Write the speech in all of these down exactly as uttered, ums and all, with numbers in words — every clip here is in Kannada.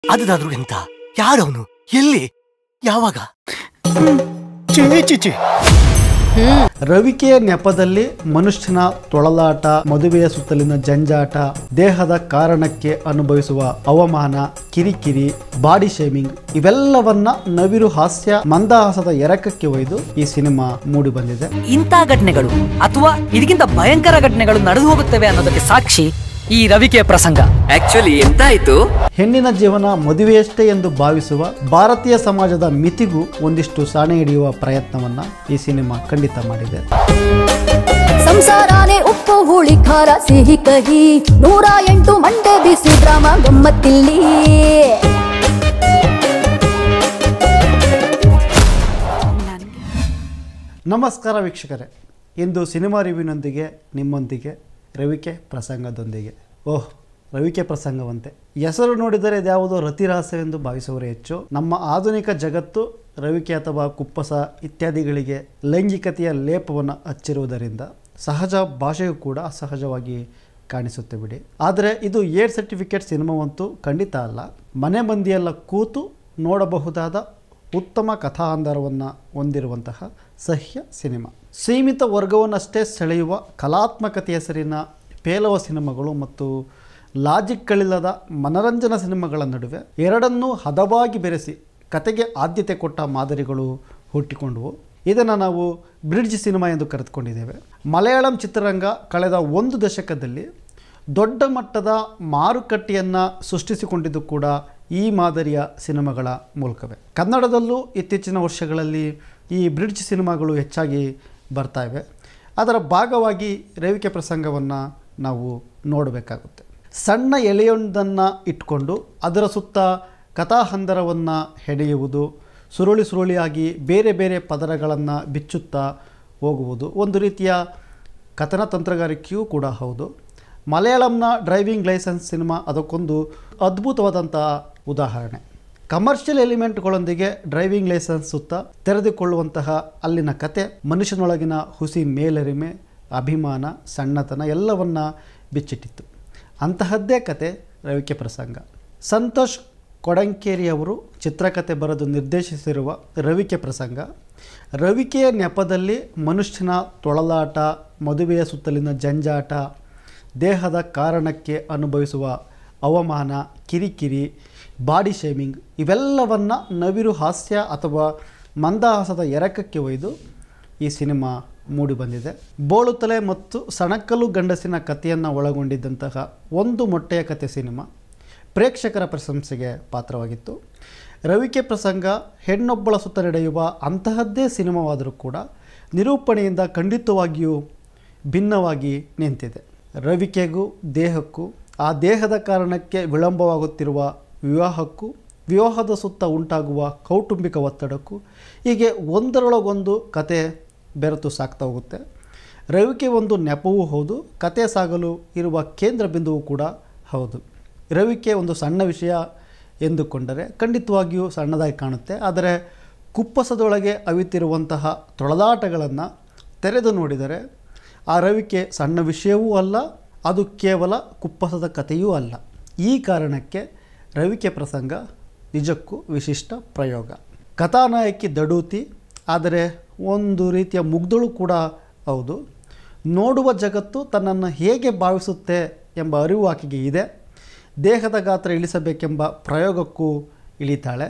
ಅದಾದ್ರೂ ಎಂತ? ಯಾರವನು? ಎಲ್ಲಿ? ಯಾವಾಗ? ರವಿಕೆಯ ನೆಪದಲ್ಲಿ ಮನುಷ್ಯನ ತೊಳಲಾಟ, ಮದುವೆಯ ಸುತ್ತಲಿನ ಜಂಜಾಟ, ದೇಹದ ಕಾರಣಕ್ಕೆ ಅನುಭವಿಸುವ ಅವಮಾನ, ಕಿರಿಕಿರಿ, ಬಾಡಿ ಶೇಮಿಂಗ್ ಇವೆಲ್ಲವನ್ನ ನವಿರು ಹಾಸ್ಯ ಮಂದಹಾಸದ ಎರಕಕ್ಕೆ ಒಯ್ದು ಈ ಸಿನಿಮಾ ಮೂಡಿ ಬಂದಿದೆ. ಇಂಥ ಘಟನೆಗಳು ಅಥವಾ ಇದಕ್ಕಿಂತ ಭಯಂಕರ ಘಟನೆಗಳು ನಡೆದು ಹೋಗುತ್ತವೆ ಅನ್ನೋದಕ್ಕೆ ಸಾಕ್ಷಿ ಈ ರವಿಕೆಯ ಪ್ರಸಂಗ. ಆಕ್ಚುಲಿ ಎಂತಾಯ್ತು? ಹೆಣ್ಣಿನ ಜೀವನ ಮದುವೆಯಷ್ಟೇ ಎಂದು ಭಾವಿಸುವ ಭಾರತೀಯ ಸಮಾಜದ ಮಿತಿಗೂ ಒಂದಿಷ್ಟು ಸಾಣೆ ಹಿಡಿಯುವ ಪ್ರಯತ್ನವನ್ನ ಈ ಸಿನಿಮಾ ಖಂಡಿತ ಮಾಡಿದೆ. ಸಂಸಾರಾನೆ ಉಪ್ಪು ಹುಳಿ ಖಾರ ಸಿಹಿ ಕಹಿ ನೂರ ಎಂಟು ಮಂಡೆ ಬಿಸಿ ಡ್ರಾಮ ಗಮ್ಮತ್ತಿಲ್ಲಿ. ನಮಸ್ಕಾರ ವೀಕ್ಷಕರೇ, ಇಂದು ಸಿನಿಮಾ ರಿವ್ಯೂನೊಂದಿಗೆ ನಿಮ್ಮೊಂದಿಗೆ ರವಿಕೆ ಪ್ರಸಂಗದೊಂದಿಗೆ. ಓಹ್, ರವಿಕೆ ಪ್ರಸಂಗವಂತೆ ಹೆಸರು ನೋಡಿದರೆ ಇದ್ಯಾವುದೋ ರತಿರಹಸ್ಯವೆಂದು ಭಾವಿಸುವವರೇ ಹೆಚ್ಚು. ನಮ್ಮ ಆಧುನಿಕ ಜಗತ್ತು ರವಿಕೆ ಅಥವಾ ಕುಪ್ಪಸ ಇತ್ಯಾದಿಗಳಿಗೆ ಲೈಂಗಿಕತೆಯ ಲೇಪವನ್ನು ಹಚ್ಚಿರುವುದರಿಂದ ಸಹಜ ಭಾಷೆಯೂ ಕೂಡ ಅಸಹಜವಾಗಿ ಕಾಣಿಸುತ್ತೆ ಬಿಡಿ. ಆದರೆ ಇದು ಏರ್ ಸರ್ಟಿಫಿಕೇಟ್ ಸಿನಿಮಾವಂತೂ ಖಂಡಿತ ಅಲ್ಲ. ಮನೆ ಮಂದಿಯೆಲ್ಲ ಕೂತು ನೋಡಬಹುದಾದ ಉತ್ತಮ ಕಥಾಂಧರವನ್ನು ಹೊಂದಿರುವಂತಹ ಸಹ್ಯ ಸಿನಿಮಾ. ಸೀಮಿತ ವರ್ಗವನ್ನಷ್ಟೇ ಸೆಳೆಯುವ ಕಲಾತ್ಮಕತೆ ಹೆಸರಿನ ಪೇಲವ ಸಿನಿಮಾಗಳು ಮತ್ತು ಲಾಜಿಕ್ಗಳಿಲ್ಲದ ಮನರಂಜನಾ ಸಿನಿಮಾಗಳ ನಡುವೆ ಎರಡನ್ನೂ ಹದವಾಗಿ ಬೆರೆಸಿ ಕತೆಗೆ ಆದ್ಯತೆ ಕೊಟ್ಟ ಮಾದರಿಗಳು ಹುಟ್ಟಿಕೊಂಡವು. ಇದನ್ನು ನಾವು ಬ್ರಿಡ್ಜ್ ಸಿನಿಮಾ ಎಂದು ಕರೆದುಕೊಂಡಿದ್ದೇವೆ. ಮಲಯಾಳಂ ಚಿತ್ರರಂಗ ಕಳೆದ ಒಂದು ದಶಕದಲ್ಲಿ ದೊಡ್ಡ ಮಟ್ಟದ ಮಾರುಕಟ್ಟೆಯನ್ನು ಸೃಷ್ಟಿಸಿಕೊಂಡಿದ್ದು ಕೂಡ ಈ ಮಾದರಿಯ ಸಿನಿಮಾಗಳ ಮೂಲಕವೇ. ಕನ್ನಡದಲ್ಲೂ ಇತ್ತೀಚಿನ ವರ್ಷಗಳಲ್ಲಿ ಈ ಬ್ರಿಡ್ಜ್ ಸಿನಿಮಾಗಳು ಹೆಚ್ಚಾಗಿ ಬರ್ತಾ ಇವೆ. ಅದರ ಭಾಗವಾಗಿ ರವಿಕೆ ಪ್ರಸಂಗವನ್ನು ನಾವು ನೋಡಬೇಕಾಗುತ್ತೆ. ಸಣ್ಣ ಎಲೆಯೊಂದನ್ನು ಇಟ್ಕೊಂಡು ಅದರ ಸುತ್ತ ಕಥಾಹಂದರವನ್ನು ಹೆಣೆಯುವುದು, ಸುರುಳಿ ಸುರುಳಿಯಾಗಿ ಬೇರೆ ಬೇರೆ ಪದರಗಳನ್ನು ಬಿಚ್ಚುತ್ತಾ ಹೋಗುವುದು ಒಂದು ರೀತಿಯ ಕಥನ ತಂತ್ರಗಾರಿಕೆಯೂ ಕೂಡ ಹೌದು. ಮಲಯಾಳಂನ ಡ್ರೈವಿಂಗ್ ಲೈಸೆನ್ಸ್ ಸಿನಿಮಾ ಅದಕ್ಕೊಂದು ಅದ್ಭುತವಾದಂತಹ ಉದಾಹರಣೆ. ಕಮರ್ಷಿಯಲ್ ಎಲಿಮೆಂಟ್ಗಳೊಂದಿಗೆ ಡ್ರೈವಿಂಗ್ ಲೈಸೆನ್ಸ್ ಸುತ್ತ ತೆರೆದುಕೊಳ್ಳುವಂತಹ ಅಲ್ಲಿನ ಕತೆ ಮನುಷ್ಯನೊಳಗಿನ ಹುಸಿ ಮೇಲರಿಮೆ, ಅಭಿಮಾನ, ಸಣ್ಣತನ ಎಲ್ಲವನ್ನ ಬಿಚ್ಚಿಟ್ಟಿತ್ತು. ಅಂತಹದ್ದೇ ಕತೆ ರವಿಕೆ ಪ್ರಸಂಗ. ಸಂತೋಷ್ ಕೊಡಂಕೇರಿಯವರು ಚಿತ್ರಕಥೆ ಬರೆದು ನಿರ್ದೇಶಿಸಿರುವ ರವಿಕೆ ಪ್ರಸಂಗ ರವಿಕೆಯ ನೆಪದಲ್ಲಿ ಮನುಷ್ಯನ ತೊಳಲಾಟ, ಮದುವೆಯ ಸುತ್ತಲಿನ ಜಂಜಾಟ, ದೇಹದ ಕಾರಣಕ್ಕೆ ಅನುಭವಿಸುವ ಅವಮಾನ, ಕಿರಿಕಿರಿ, ಬಾಡಿ ಶೇಮಿಂಗ್ ಇವೆಲ್ಲವನ್ನು ನವಿರು ಹಾಸ್ಯ ಅಥವಾ ಮಂದಹಾಸದ ಎರಕಕ್ಕೆ ಒಯ್ದು ಈ ಸಿನಿಮಾ ಮೂಡಿಬಂದಿದೆ. ಬೋಳುತಲೆ ಮತ್ತು ಸಣಕಲು ಗಂಡಸಿನ ಕಥೆಯನ್ನು ಒಳಗೊಂಡಿದ್ದಂತಹ ಒಂದು ಮೊಟ್ಟೆಯ ಕತೆ ಸಿನಿಮಾ ಪ್ರೇಕ್ಷಕರ ಪ್ರಶಂಸೆಗೆ ಪಾತ್ರವಾಗಿತ್ತು. ರವಿಕೆ ಪ್ರಸಂಗ ಹೆಣ್ಣೊಬ್ಬಳ ಸುತ್ತ ನಡೆಯುವ ಅಂತಹದ್ದೇ ಸಿನಿಮಾವಾದರೂ ಕೂಡ ನಿರೂಪಣೆಯಿಂದ ಖಂಡಿತವಾಗಿಯೂ ಭಿನ್ನವಾಗಿ ನಿಂತಿದೆ. ರವಿಕೆಗೂ ದೇಹಕ್ಕೂ, ಆ ದೇಹದ ಕಾರಣಕ್ಕೆ ವಿಳಂಬವಾಗುತ್ತಿರುವ ವಿವಾಹಕ್ಕೂ, ವಿವಾಹದ ಸುತ್ತ ಉಂಟಾಗುವ ಕೌಟುಂಬಿಕ ಒತ್ತಡಕ್ಕೂ ಹೀಗೆ ಒಂದರೊಳಗೊಂದು ಕತೆ ಬೆರೆತು ಸಾಕ್ತಾ ಹೋಗುತ್ತೆ. ರವಿಕೆ ಒಂದು ನೆಪವೂ ಹೌದು, ಕತೆ ಸಾಗಲು ಇರುವ ಕೇಂದ್ರ ಬಿಂದುವು ಕೂಡ ಹೌದು. ರವಿಕೆ ಒಂದು ಸಣ್ಣ ವಿಷಯ ಎಂದುಕೊಂಡರೆ ಖಂಡಿತವಾಗಿಯೂ ಸಣ್ಣದಾಗಿ ಕಾಣುತ್ತೆ. ಆದರೆ ಕುಪ್ಪಸದೊಳಗೆ ಅವಿತಿರುವಂತಹ ತೊಳಲಾಟಗಳನ್ನು ತೆರೆದು ನೋಡಿದರೆ ಆ ರವಿಕೆ ಸಣ್ಣ ವಿಷಯವೂ ಅಲ್ಲ, ಅದು ಕೇವಲ ಕುಪ್ಪಸದ ಕಥೆಯೂ ಅಲ್ಲ. ಈ ಕಾರಣಕ್ಕೆ ರವಿಕೆ ಪ್ರಸಂಗ ನಿಜಕ್ಕೂ ವಿಶಿಷ್ಟ ಪ್ರಯೋಗ. ಕಥಾನಾಯಕಿ ದಡೂತಿ, ಆದರೆ ಒಂದು ರೀತಿಯ ಮುಗ್ಧಳು ಕೂಡ ಹೌದು. ನೋಡುವ ಜಗತ್ತು ತನ್ನನ್ನು ಹೇಗೆ ಭಾವಿಸುತ್ತೆ ಎಂಬ ಅರಿವು ಆಕೆಗೆ ಇದೆ. ದೇಹದ ಗಾತ್ರ ಇಳಿಸಬೇಕೆಂಬ ಪ್ರಯೋಗಕ್ಕೂ ಇಳಿತಾಳೆ.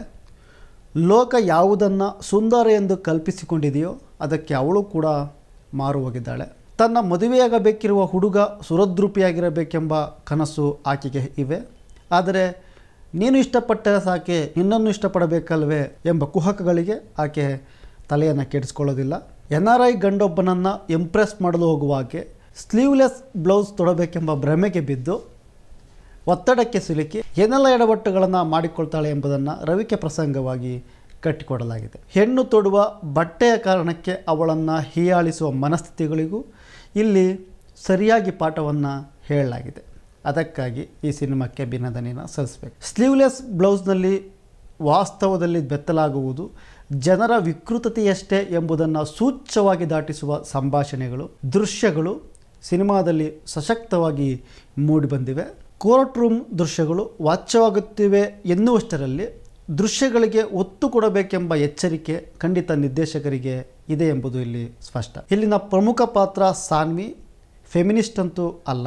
ಲೋಕ ಯಾವುದನ್ನು ಸುಂದರ ಎಂದು ಕಲ್ಪಿಸಿಕೊಂಡಿದೆಯೋ ಅದಕ್ಕೆ ಅವಳು ಕೂಡ ಮಾರು ಹೋಗಿದ್ದಾಳೆ. ತನ್ನ ಮದುವೆಯಾಗಬೇಕಿರುವ ಹುಡುಗ ಸುರದ್ರೂಪಿಯಾಗಿರಬೇಕೆಂಬ ಕನಸು ಆಕೆಗೆ ಇವೆ. ಆದರೆ ನೀನು ಇಷ್ಟಪಟ್ಟ ಸಾಕೆ, ನಿನ್ನನ್ನು ಇಷ್ಟಪಡಬೇಕಲ್ವೇ ಎಂಬ ಕುಹಕಗಳಿಗೆ ಆಕೆ ತಲೆಯನ್ನು ಕೆಡಿಸ್ಕೊಳ್ಳೋದಿಲ್ಲ. ಎನ್ ಆರ್ ಐ ಗಂಡೊಬ್ಬನನ್ನು ಇಂಪ್ರೆಸ್ ಮಾಡಲು ಹೋಗುವಾಗೆ ಸ್ಲೀವ್ಲೆಸ್ ಬ್ಲೌಸ್ ತೊಡಬೇಕೆಂಬ ಭ್ರಮೆಗೆ ಬಿದ್ದು ಒತ್ತಡಕ್ಕೆ ಸಿಲುಕಿ ಏನೆಲ್ಲ ಎಡವಟ್ಟುಗಳನ್ನು ಮಾಡಿಕೊಳ್ತಾಳೆ ಎಂಬುದನ್ನು ರವಿಕೆ ಪ್ರಸಂಗವಾಗಿ ಕಟ್ಟಿಕೊಡಲಾಗಿದೆ. ಹೆಣ್ಣು ತೊಡುವ ಬಟ್ಟೆಯ ಕಾರಣಕ್ಕೆ ಅವಳನ್ನು ಹೀಯಾಳಿಸುವ ಮನಸ್ಥಿತಿಗಳಿಗೂ ಇಲ್ಲಿ ಸರಿಯಾಗಿ ಪಾಠವನ್ನು ಹೇಳಲಾಗಿದೆ. ಅದಕ್ಕಾಗಿ ಈ ಸಿನಿಮಾಕ್ಕೆ ಅಭಿನಂದನೆಯನ್ನು ಸಲ್ಲಿಸಬೇಕು. ಸ್ಲೀವ್ಲೆಸ್ ಬ್ಲೌಸ್ನಲ್ಲಿ ವಾಸ್ತವದಲ್ಲಿ ಬೆತ್ತಲಾಗುವುದು ಜನರ ವಿಕೃತತೆಯಷ್ಟೇ ಎಂಬುದನ್ನು ಸೂಚ್ಯವಾಗಿ ದಾಟಿಸುವ ಸಂಭಾಷಣೆಗಳು, ದೃಶ್ಯಗಳು ಸಿನಿಮಾದಲ್ಲಿ ಸಶಕ್ತವಾಗಿ ಮೂಡಿಬಂದಿವೆ. ಕೋರ್ಟ್ ರೂಮ್ ದೃಶ್ಯಗಳು ವಾಚ್ಯವಾಗುತ್ತಿವೆ ಎನ್ನುವಷ್ಟರಲ್ಲಿ ದೃಶ್ಯಗಳಿಗೆ ಒತ್ತು ಕೊಡಬೇಕೆಂಬ ಎಚ್ಚರಿಕೆ ಖಂಡಿತ ನಿರ್ದೇಶಕರಿಗೆ ಇದೆ ಎಂಬುದು ಇಲ್ಲಿ ಸ್ಪಷ್ಟ. ಇಲ್ಲಿನ ಪ್ರಮುಖ ಪಾತ್ರ ಸಾನ್ವಿ ಫೆಮಿನಿಸ್ಟ್ ಅಂತೂ ಅಲ್ಲ,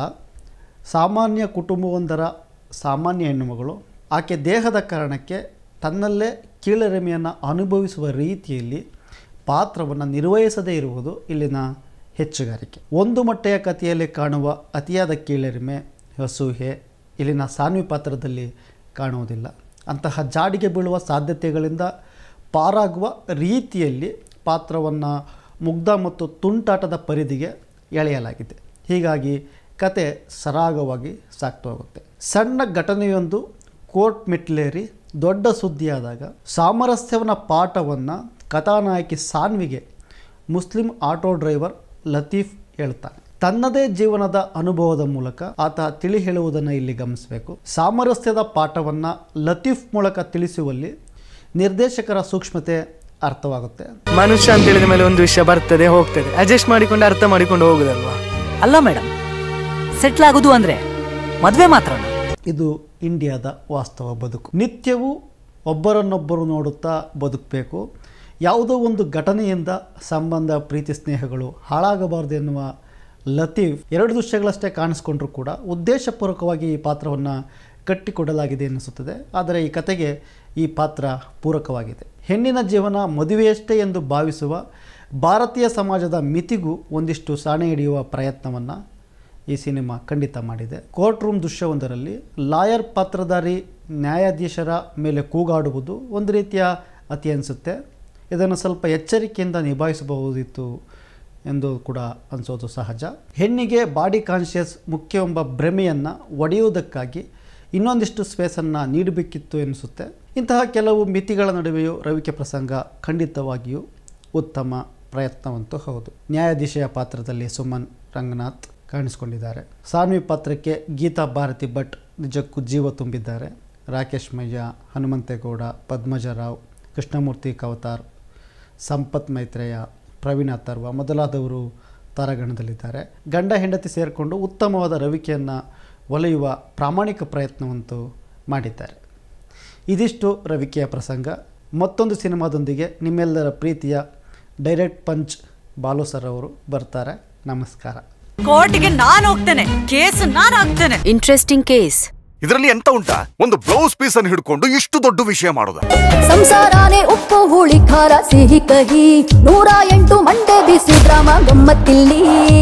ಸಾಮಾನ್ಯ ಕುಟುಂಬವೊಂದರ ಸಾಮಾನ್ಯ ಹೆಣ್ಣುಮಗಳು. ಆಕೆ ದೇಹದ ಕಾರಣಕ್ಕೆ ತನ್ನಲ್ಲೇ ಕೀಳರಿಮೆಯನ್ನು ಅನುಭವಿಸುವ ರೀತಿಯಲ್ಲಿ ಪಾತ್ರವನ್ನು ನಿರ್ವಹಿಸದೇ ಇರುವುದು ಇಲ್ಲಿನ ಹೆಚ್ಚುಗಾರಿಕೆ. ಒಂದು ಮೊಟ್ಟೆಯ ಕಥೆಯಲ್ಲಿ ಕಾಣುವ ಅತಿಯಾದ ಕೀಳರಿಮೆ, ಅಸೂಹೆ ಇಲ್ಲಿನ ಸಾನ್ವಿ ಪಾತ್ರದಲ್ಲಿ ಕಾಣುವುದಿಲ್ಲ. ಅಂತಹ ಜಾಡಿಗೆ ಬೀಳುವ ಸಾಧ್ಯತೆಗಳಿಂದ ಪಾರಾಗುವ ರೀತಿಯಲ್ಲಿ ಪಾತ್ರವನ್ನು ಮುಗ್ಧ ಮತ್ತು ತುಂಟಾಟದ ಪರಿಧಿಗೆ ಎಳೆಯಲಾಗಿದೆ. ಹೀಗಾಗಿ ಕತೆ ಸರಾಗವಾಗಿ ಸಾಗ್ತಾ ಹೋಗುತ್ತೆ. ಸಣ್ಣ ಘಟನೆಯೊಂದು ಕೋರ್ಟ್ ಮೆಟ್ಲೇರಿ ದೊಡ್ಡ ಸುದ್ದಿಯಾದಾಗ ಸಾಮರಸ್ಯವನ್ನು ಪಾಠವನ್ನು ಕಥಾನಾಯಕಿ ಸಾನ್ವಿಗೆ ಮುಸ್ಲಿಂ ಆಟೋ ಡ್ರೈವರ್ ಲತೀಫ್ ಹೇಳ್ತಾನೆ. ತನ್ನದೇ ಜೀವನದ ಅನುಭವದ ಮೂಲಕ ಆತ ತಿಳಿ ಹೇಳುವುದನ್ನು ಇಲ್ಲಿ ಗಮನಿಸಬೇಕು. ಸಾಮರಸ್ಯದ ಪಾಠವನ್ನು ಲತೀಫ್ ಮೂಲಕ ತಿಳಿಸುವಲ್ಲಿ ನಿರ್ದೇಶಕರ ಸೂಕ್ಷ್ಮತೆ ಅರ್ಥವಾಗುತ್ತೆ. ಮನುಷ್ಯ ಅಂತ ಹೇಳಿದ ಮೇಲೆ ಒಂದು ವಿಷಯ ಬರ್ತದೆ ಹೋಗ್ತದೆ, ಅಡ್ಜಸ್ಟ್ ಮಾಡಿಕೊಂಡು ಅರ್ಥ ಮಾಡಿಕೊಂಡು ಹೋಗುದಲ್ವಾ? ಅಲ್ಲ ಮೇಡಮ್, ಸೆಟ್ಲ್ ಆಗೋದು ಅಂದ್ರೆ ಮದುವೆ ಮಾತ್ರ. ಇದು ಇಂಡಿಯಾದ ವಾಸ್ತವ ಬದುಕು. ನಿತ್ಯವೂ ಒಬ್ಬರನ್ನೊಬ್ಬರು ನೋಡುತ್ತಾ ಬದುಕಬೇಕು. ಯಾವುದೋ ಒಂದು ಘಟನೆಯಿಂದ ಸಂಬಂಧ, ಪ್ರೀತಿ, ಸ್ನೇಹಗಳು ಹಾಳಾಗಬಾರ್ದು ಎನ್ನುವ ಲತೀಫ್ ಎರಡು ದೃಶ್ಯಗಳಷ್ಟೇ ಕಾಣಿಸ್ಕೊಂಡ್ರೂ ಕೂಡ ಉದ್ದೇಶಪೂರ್ವಕವಾಗಿ ಈ ಪಾತ್ರವನ್ನು ಕಟ್ಟಿಕೊಡಲಾಗಿದೆ ಎನ್ನಿಸುತ್ತದೆ. ಆದರೆ ಈ ಕತೆಗೆ ಈ ಪಾತ್ರ ಪೂರಕವಾಗಿದೆ. ಹೆಣ್ಣಿನ ಜೀವನ ಮದುವೆಯಷ್ಟೇ ಎಂದು ಭಾವಿಸುವ ಭಾರತೀಯ ಸಮಾಜದ ಮಿತಿಗೂ ಒಂದಿಷ್ಟು ಸಾಣೆ ಹಿಡಿಯುವ ಪ್ರಯತ್ನವನ್ನು ಈ ಸಿನಿಮಾ ಖಂಡಿತ ಮಾಡಿದೆ. ಕೋರ್ಟ್ ರೂಮ್ ದೃಶ್ಯವೊಂದರಲ್ಲಿ ಲಾಯರ್ ಪಾತ್ರಧಾರಿ ನ್ಯಾಯಾಧೀಶರ ಮೇಲೆ ಕೂಗಾಡುವುದು ಒಂದು ರೀತಿಯ ಅತಿ ಅನಿಸುತ್ತೆ. ಇದನ್ನು ಸ್ವಲ್ಪ ಎಚ್ಚರಿಕೆಯಿಂದ ನಿಭಾಯಿಸಬಹುದಿತ್ತು ಎಂದು ಕೂಡ ಅನಿಸೋದು ಸಹಜ. ಹೆಣ್ಣಿಗೆ ಬಾಡಿ ಕಾನ್ಷಿಯಸ್ ಮುಖ್ಯ ಎಂಬ ಭ್ರಮೆಯನ್ನು ಒಡೆಯುವುದಕ್ಕಾಗಿ ಇನ್ನೊಂದಿಷ್ಟು ಸ್ಪೇಸನ್ನು ನೀಡಬೇಕಿತ್ತು ಎನಿಸುತ್ತೆ. ಇಂತಹ ಕೆಲವು ಮಿತಿಗಳ ನಡುವೆಯೂ ರವಿಕೆ ಪ್ರಸಂಗ ಖಂಡಿತವಾಗಿಯೂ ಉತ್ತಮ ಪ್ರಯತ್ನವಂತೂ ಹೌದು. ನ್ಯಾಯಾಧೀಶೆಯ ಪಾತ್ರದಲ್ಲಿ ಸುಮನ್ ರಂಗನಾಥ್ ಕಾಣಿಸಿಕೊಂಡಿದ್ದಾರೆ. ಸಾನ್ವಿ ಪಾತ್ರಕ್ಕೆ ಗೀತಾ ಭಾರತಿ ಭಟ್ ನಿಜಕ್ಕೂ ಜೀವ ತುಂಬಿದ್ದಾರೆ. ರಾಕೇಶ್ ಮಯ್ಯ, ಹನುಮಂತೇಗೌಡ, ಪದ್ಮಜರಾವ್, ಕೃಷ್ಣಮೂರ್ತಿ ಕವತಾರ್, ಸಂಪತ್ ಮೈತ್ರೇಯ, ಪ್ರವೀಣ್ ಅಥರ್ವ ಮೊದಲಾದವರು ತಾರಾಗಣದಲ್ಲಿದ್ದಾರೆ. ಗಂಡ ಹೆಂಡತಿ ಸೇರಿಕೊಂಡು ಉತ್ತಮವಾದ ರವಿಕೆಯನ್ನು ಒಲೆಯುವ ಪ್ರಾಮಾಣಿಕ ಪ್ರಯತ್ನವಂತೂ ಮಾಡಿದ್ದಾರೆ. ಇದಿಷ್ಟು ರವಿಕೆಯ ಪ್ರಸಂಗ. ಮತ್ತೊಂದು ಸಿನಿಮಾದೊಂದಿಗೆ ನಿಮ್ಮೆಲ್ಲರ ಪ್ರೀತಿಯ ಡೈರೆಕ್ಟ್ ಪಂಚ್ ಬಾಲು ಸರ್ ಅವರು ಬರ್ತಾರೆ. ನಮಸ್ಕಾರ. ಕೋರ್ಟ್ಗೆ ನಾನು ಹೋಗ್ತೇನೆ, ಕೇಸ್ ನಾನು ಹಾಕ್ತೇನೆ. Interesting case. ಇದರಲ್ಲಿ ಎಂತ ಉಂಟಾ? ಒಂದು ಬ್ಲೌಸ್ ಪೀಸ್ ಅನ್ನು ಹಿಡ್ಕೊಂಡು ಇಷ್ಟು ದೊಡ್ಡ ವಿಷಯ ಮಾಡೋದು. ಸಂಸಾರಾನೆ ಉಪ್ಪು ಹುಳಿ ಖಾರ ಸಿಹಿ ಕಹಿ ನೂರ ಎಂಟು ಮಂಡೆ ಬಿಸಿ ಡ್ರಾಮ ಗಮ್ಮತ್ತಿಲ್ಲಿ.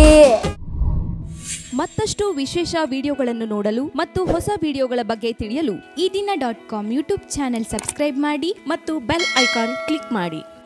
ಮತ್ತಷ್ಟು ವಿಶೇಷ ವಿಡಿಯೋಗಳನ್ನು ನೋಡಲು ಮತ್ತು ಹೊಸ ವಿಡಿಯೋಗಳ ಬಗ್ಗೆ ತಿಳಿಯಲು ಈ ದಿನ dot com YouTube channel subscribe ಮಾಡಿ ಮತ್ತು ಬೆಲ್ ಐಕಾನ್ ಕ್ಲಿಕ್ ಮಾಡಿ.